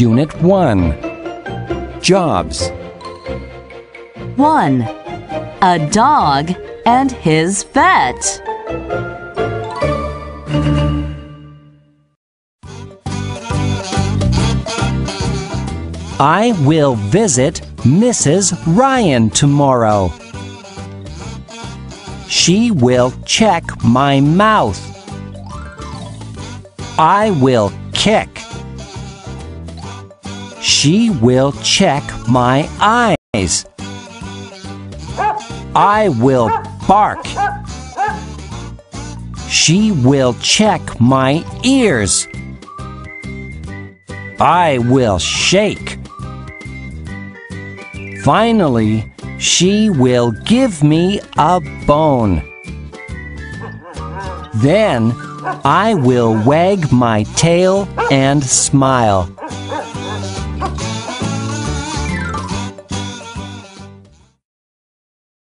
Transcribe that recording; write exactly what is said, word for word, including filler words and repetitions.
Unit one. Jobs. one. A dog and his vet. I will visit Missus Ryan tomorrow. She will check my mouth. I will kick. She will check my eyes. I will bark. She will check my ears. I will shake. Finally, she will give me a bone. Then I will wag my tail and smile.